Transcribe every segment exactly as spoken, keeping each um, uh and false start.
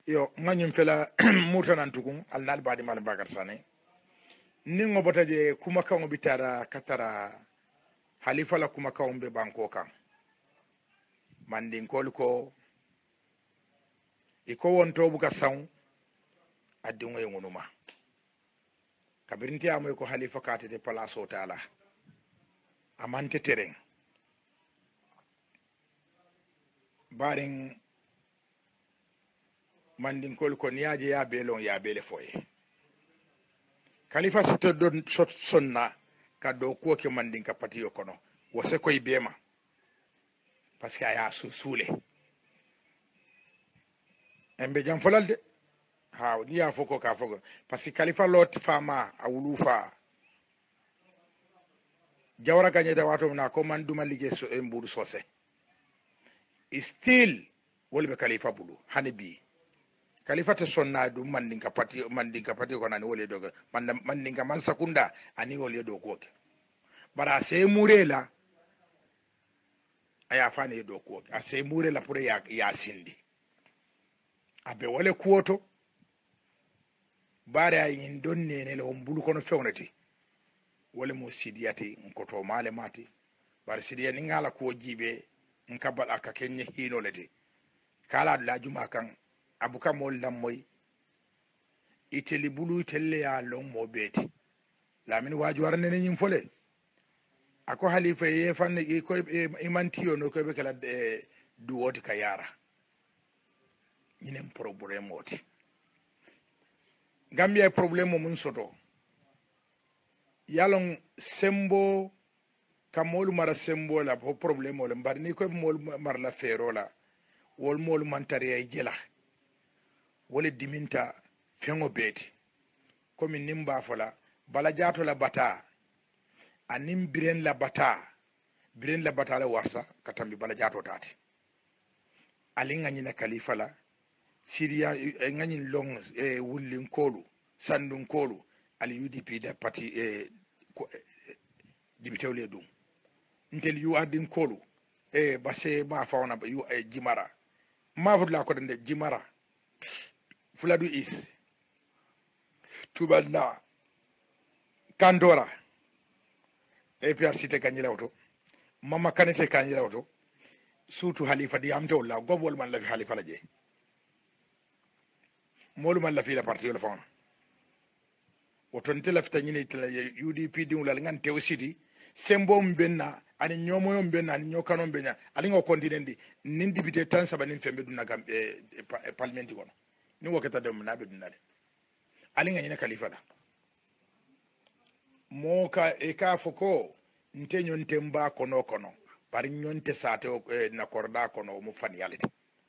yo nganyum fela murtanan tukun alnal badi mal bakar sane ningo botaje kuma kan bitara katara halifa la kuma kan be banko kan mandin kolko iko wonto buka saw addingo e ngunuma kabirinti amoy ko halifa katete palaso taala amante tereng baring mandin kolko niaje ya belon ya bele foye khalifa sito don sot sonna ka do ko ke mandin ka patiyo kono wose koy bema parce que aya su sule embe jam folalde ha ni ya foko ka foko parce que khalifa lot fama awulufa jawra ganye da wato na ko man duma lige so en buru sose still wolbe khalifa bulu hanibi khalifa te sonna dum mandin ka pati mandin ka pati ko nani wole doga man mandin ka man sakunda ani wole do ko bara se murela aya fane do ko a se murela pour ya ya sindi abe wole kuoto bare ay ngin donne ne lo mbulu kono fewnati wole mo sidiyati nkoto male mati bar sidiya ni ngala ko jibe nkabal aka kenye hino leti kala la juma kan abuka mol lam moy iteli bulu itelle ya long mo beti lamin waju warne ne nyim fole ako halifa ye fan e ko e mantiyo no ko be kala e duwoti ka yara ñinem problème oti gambia problème mun soto yalon sembo kamolu mara sembo la po problème wala mbar ni ko mol mar la fero la wol mol mantari ay jela wala diminta fengo beti komi nimba fola bala jato la bata anim biren la bata biren la bata la warta katambi bala jato tati ali ngani na khalifa la siria ngani long e wullin kolu sandun kolu ali U D P da parti e dibitewle dum ntel yu adin kolu e basse ma fawna yu e jimara ma fudla ko de jimara fuladu is tubalna kandora e P R C te gagné lawto mama kanete gagné lawto surtout halifa di amte wala gobol man la fi halifa la je molu man la fi la parti la fawna woton te la fita nyine tela U D P di wala ngan tew city sembo mbenna ani nyomo mbenna ani nyokano mbenya ali ngo kontinendi nin député tan sabanin fembe dunna gam e, e, e parlementi kono ni wokata dem nabe dunnale ali nga nyine khalifa da moka e ka foko nte nyonte mba kono kono par nyonte sate e, na korda kono mu fan yalete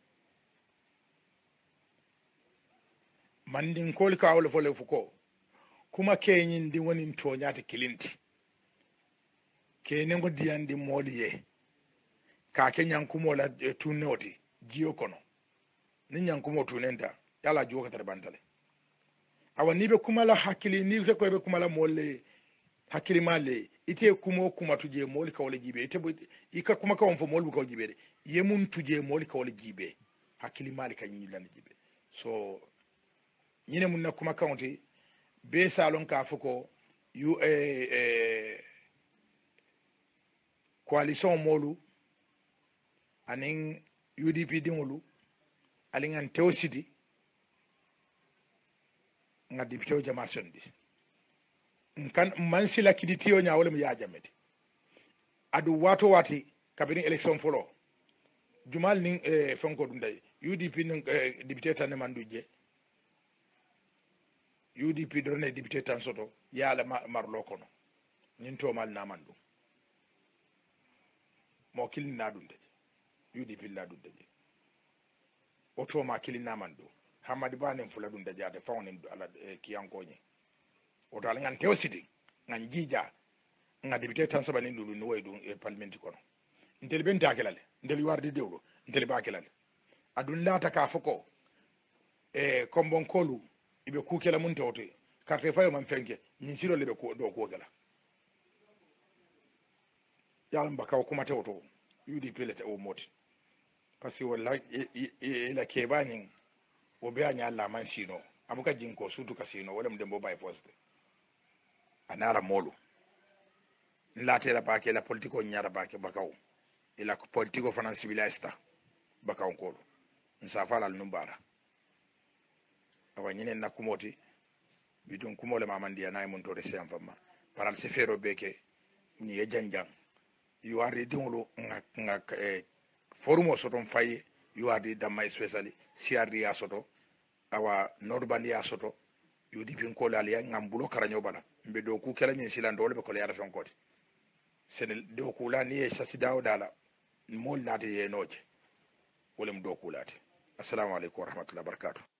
mandin kol ka wala fole fuko kuma kenyin di woni to nyaata kilinti kenen go diyandi moliye ka kenyan kumo la e, tunoti jiyo kono ni nyankumo tunenta yala juwa katar bantale awa nibe kuma la hakili ni ko be kuma la molle hakili male ite kumo kuma tuje moli ka wala jibe ite ika kuma ka wonfo moli ko jibe de yemun tuje moli ka wala jibe hakili mali ka nyi lan jibe so nyine mun na kuma kaunti be salon ka fuko yu eh, eh coalition molu anin U D P dingulu alingan teosidi nga dipito jama sondi kan man sila kiditiyo nya wala mi ya jamete adu wato wati kabini election folo jumal ning eh, fonko dum day U D P ning eh, dipité tan manduje U D P drone dipité tan soto yala ma, marlo kono nin to mal na mandu mo kilin na dum de U D P la dum de oto ma kilin na mandu hamadi banen fula dum da jade fawnin ala e, kiyankoñe oto ala ngan tew siti ngan jija nga député tan sabani dulu no way dum e parlementi kono ntel ben takelale ntel wardi dewlo ntel bakelale adun lata ka foko e kombon kolu ibe kukela mun tawte carte fayo man fenke nyin silo lebe ko do ko gala yalam bakaw kuma tawto U D P lete o moti parce que wallahi e la kebanin wo be anya la man sino abuka jinko sutu kasino wala mdembo bay foste anara molu late la bake la politiko nyara bake bakaw ila ko politiko fanan civilista bakaw ko nsafala numbara awa nyine na kumoti bidon kumole mamandi anay mon to rese am fama paral se fero beke ni ye janjang you are dingolo ngak ngak e forumo soton faye you are damma especially siardi ya soto awa norbandi ya soto yudi bin ko lali ngam bulo karanyo bala mbe do ku kala nyin silan dole be ko yara fen koti senel do ku la ni sasi daw dala mol lati ye noje wolem do ku lati assalamu alaikum wa rahmatullahi wa barakatuh